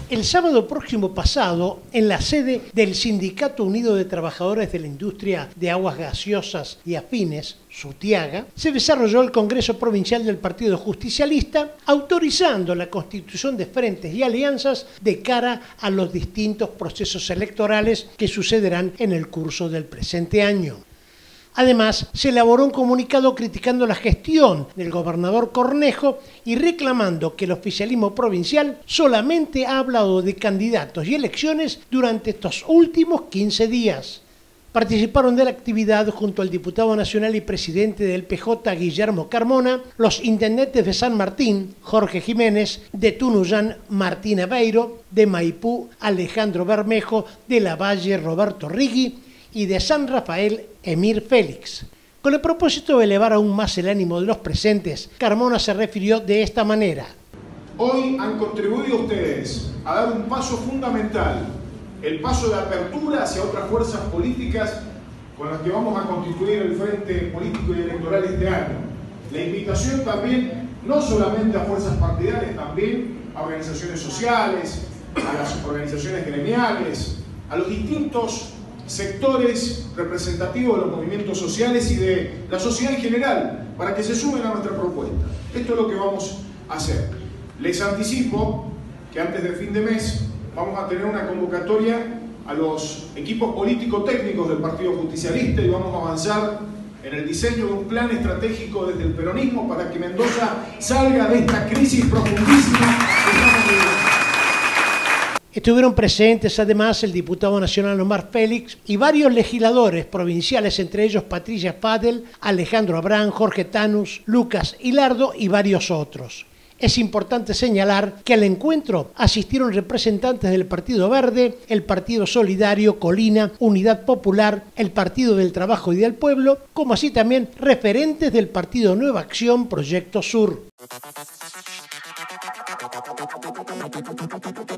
El sábado próximo pasado, en la sede del Sindicato Unido de Trabajadores de la Industria de Aguas Gaseosas y Afines, SUTIAGA, se desarrolló el Congreso Provincial del Partido Justicialista, autorizando la constitución de frentes y alianzas de cara a los distintos procesos electorales que sucederán en el curso del presente año. Además, se elaboró un comunicado criticando la gestión del gobernador Cornejo y reclamando que el oficialismo provincial solamente ha hablado de candidatos y elecciones durante estos últimos 15 días. Participaron de la actividad junto al diputado nacional y presidente del PJ, Guillermo Carmona, los intendentes de San Martín, Jorge Jiménez, de Tunuyán, Martín Aveiro, de Maipú, Alejandro Bermejo, de Lavalle, Roberto Rigui, y de San Rafael, Emir Félix. Con el propósito de elevar aún más el ánimo de los presentes, Carmona se refirió de esta manera. Hoy han contribuido ustedes a dar un paso fundamental, el paso de apertura hacia otras fuerzas políticas con las que vamos a constituir el frente político y electoral este año. La invitación también, no solamente a fuerzas partidarias, también a organizaciones sociales, a las organizaciones gremiales, a los distintos sectores representativos de los movimientos sociales y de la sociedad en general, para que se sumen a nuestra propuesta. Esto es lo que vamos a hacer. Les anticipo que antes del fin de mes vamos a tener una convocatoria a los equipos político-técnicos del Partido Justicialista y vamos a avanzar en el diseño de un plan estratégico desde el peronismo para que Mendoza salga de esta crisis profundísima que estamos viviendo. Estuvieron presentes además el diputado nacional Omar Félix y varios legisladores provinciales, entre ellos Patricia Fadel, Alejandro Abrán, Jorge Tanus, Lucas Hilardo y varios otros. Es importante señalar que al encuentro asistieron representantes del Partido Verde, el Partido Solidario, Colina, Unidad Popular, el Partido del Trabajo y del Pueblo, como así también referentes del Partido Nueva Acción, Proyecto Sur.